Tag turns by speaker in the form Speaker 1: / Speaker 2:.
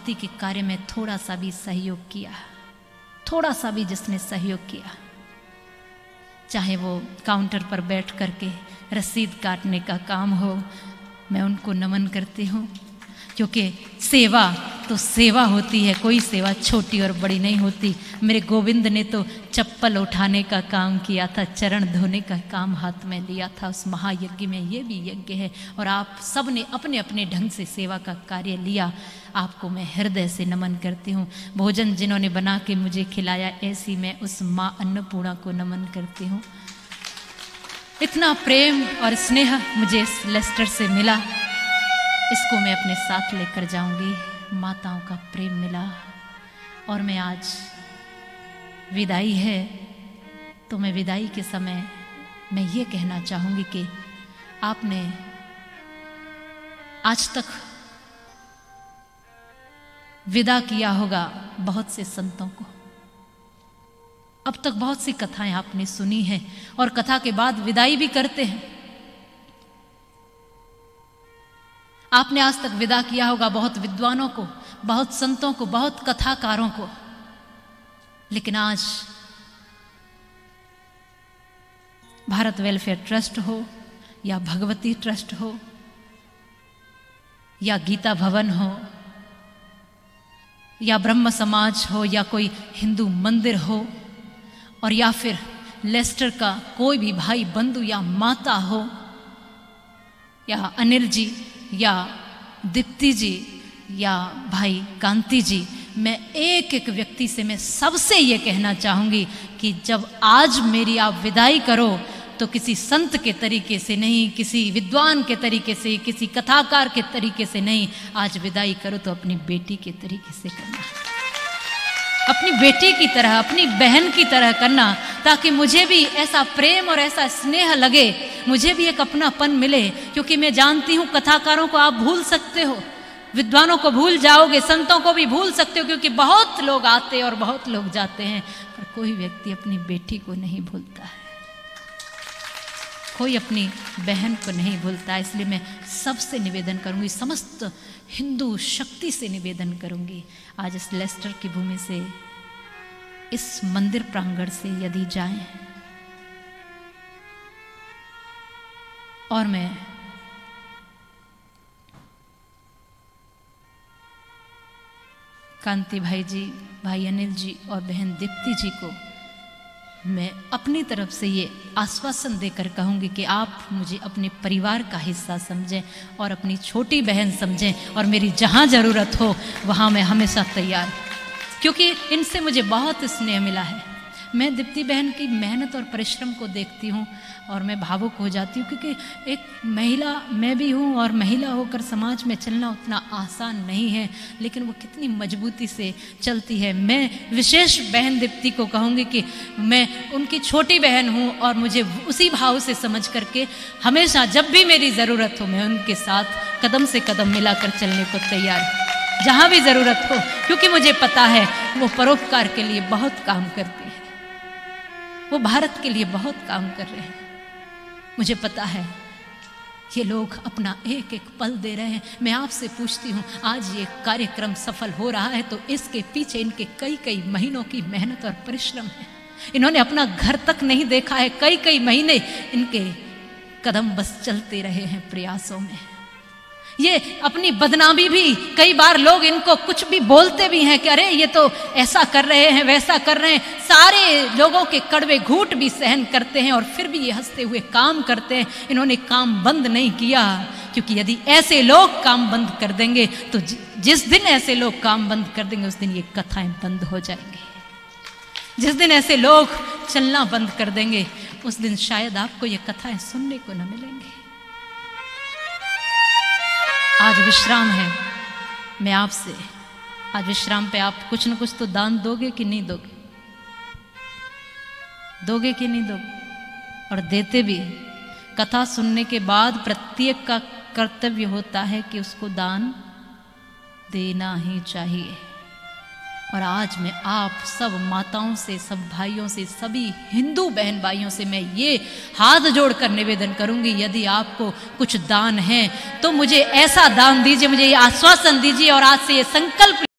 Speaker 1: समाप्ति के कार्य में थोड़ा सा भी सहयोग किया, थोड़ा सा भी जिसने सहयोग किया, चाहे वो काउंटर पर बैठ करके रसीद काटने का काम हो, मैं उनको नमन करती हूँ। क्योंकि सेवा तो सेवा होती है, कोई सेवा छोटी और बड़ी नहीं होती। मेरे गोविंद ने तो चप्पल उठाने का काम किया था, चरण धोने का काम हाथ में लिया था उस महायज्ञ में। ये भी यज्ञ है और आप सब ने अपने अपने ढंग से सेवा का कार्य लिया। आपको मैं हृदय से नमन करती हूँ। भोजन जिन्होंने बना के मुझे खिलाया, ऐसी मैं उस माँ अन्नपूर्णा को नमन करती हूँ। इतना प्रेम और स्नेह मुझे इस लेस्टर से मिला, इसको मैं अपने साथ लेकर जाऊंगी। माताओं का प्रेम मिला और मैं आज विदाई है तो मैं विदाई के समय मैं ये कहना चाहूंगी कि आपने आज तक विदा किया होगा बहुत से संतों को। अब तक बहुत सी कथाएं आपने सुनी हैं और कथा के बाद विदाई भी करते हैं। आपने आज तक विदा किया होगा बहुत विद्वानों को, बहुत संतों को, बहुत कथाकारों को, लेकिन आज भारत वेलफेयर ट्रस्ट हो या भगवती ट्रस्ट हो या गीता भवन हो या ब्रह्म समाज हो या कोई हिंदू मंदिर हो और या फिर लेस्टर का कोई भी भाई बंधु या माता हो या अनिल जी या दीप्ति जी या भाई कांति जी, मैं एक एक व्यक्ति से मैं सबसे ये कहना चाहूंगी कि जब आज मेरी आप विदाई करो तो किसी संत के तरीके से नहीं, किसी विद्वान के तरीके से, किसी कथाकार के तरीके से नहीं, आज विदाई करो तो अपनी बेटी के तरीके से करना, अपनी बेटी की तरह, अपनी बहन की तरह करना, ताकि मुझे भी ऐसा प्रेम और ऐसा स्नेह लगे, मुझे भी एक अपनापन मिले। क्योंकि मैं जानती हूँ कथाकारों को आप भूल सकते हो, विद्वानों को भूल जाओगे, संतों को भी भूल सकते हो, क्योंकि बहुत लोग आते और बहुत लोग जाते हैं, पर कोई व्यक्ति अपनी बेटी को नहीं भूलता है, कोई अपनी बहन को नहीं भूलता। इसलिए मैं सबसे निवेदन करूंगी, समस्त हिंदू शक्ति से निवेदन करूंगी, आज इस लेस्टर की भूमि से, इस मंदिर प्रांगण से यदि जाएं और मैं कांति भाई जी, भाई अनिल जी और बहन दीप्ति जी को मैं अपनी तरफ से ये आश्वासन देकर कहूंगी कि आप मुझे अपने परिवार का हिस्सा समझें और अपनी छोटी बहन समझें और मेरी जहां ज़रूरत हो वहां मैं हमेशा तैयार, क्योंकि इनसे मुझे बहुत स्नेह मिला है। मैं दीप्ति बहन की मेहनत और परिश्रम को देखती हूँ और मैं भावुक हो जाती हूँ, क्योंकि एक महिला मैं भी हूँ और महिला होकर समाज में चलना उतना आसान नहीं है, लेकिन वो कितनी मजबूती से चलती है। मैं विशेष बहन दीप्ति को कहूँगी कि मैं उनकी छोटी बहन हूँ और मुझे उसी भाव से समझ करके हमेशा जब भी मेरी ज़रूरत हो मैं उनके साथ कदम से कदम मिलाकर चलने को तैयार, जहाँ भी ज़रूरत हो, क्योंकि मुझे पता है वो परोपकार के लिए बहुत काम करती है, वो भारत के लिए बहुत काम कर रहे हैं। मुझे पता है ये लोग अपना एक एक पल दे रहे हैं। मैं आपसे पूछती हूँ, आज ये कार्यक्रम सफल हो रहा है तो इसके पीछे इनके कई कई महीनों की मेहनत और परिश्रम है। इन्होंने अपना घर तक नहीं देखा है, कई कई महीने इनके कदम बस चलते रहे हैं प्रयासों में। ये अपनी बदनामी भी कई बार लोग इनको कुछ भी बोलते भी हैं कि अरे ये तो ऐसा कर रहे हैं, वैसा कर रहे हैं, सारे लोगों के कड़वे घूंट भी सहन करते हैं और फिर भी ये हंसते हुए काम करते हैं। इन्होंने काम बंद नहीं किया, क्योंकि यदि ऐसे लोग काम बंद कर देंगे तो जिस दिन ऐसे लोग काम बंद कर देंगे उस दिन ये कथाएं बंद हो जाएंगी। जिस दिन ऐसे लोग चलना बंद कर देंगे उस दिन शायद आपको ये कथाएं सुनने को न मिलेंगी। आज विश्राम है, मैं आपसे आज विश्राम पे आप कुछ न कुछ तो दान दोगे कि नहीं दोगे, दोगे कि नहीं दोगे, और देते भी। कथा सुनने के बाद प्रत्येक का कर्तव्य होता है कि उसको दान देना ही चाहिए। और आज मैं आप सब माताओं से, सब भाइयों से, सभी हिंदू बहन भाइयों से मैं ये हाथ जोड़कर निवेदन करूंगी, यदि आपको कुछ दान है तो मुझे ऐसा दान दीजिए, मुझे ये आश्वासन दीजिए और आज से ये संकल्प